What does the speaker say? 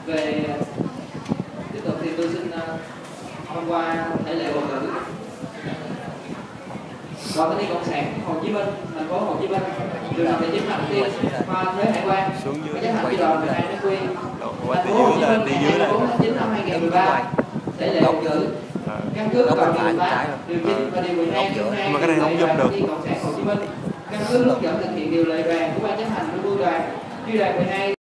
Về tiếp tục thì tôi xin thông qua thể lệ bầu cử. Đoàn Thanh niên Cộng sản Hồ Chí Minh, thành phố Hồ Chí Minh, trường đoàn địa chính đầu tiên khoa thuế hải quan, và chấp hành chi đoàn 12 nước quy, thành phố Hồ Chí Minh ngày 24 tháng 9 năm 2013. Thể lệ bầu cử căn cứ vào điều 8, điều 9 và điều 12 chương 2 mà cái này không dùng được. Cộng sản Hồ Chí Minh, căn cứ hướng dẫn thực hiện điều lệ đoàn của ban chấp hành Trung ương Đoàn, chi đoàn 12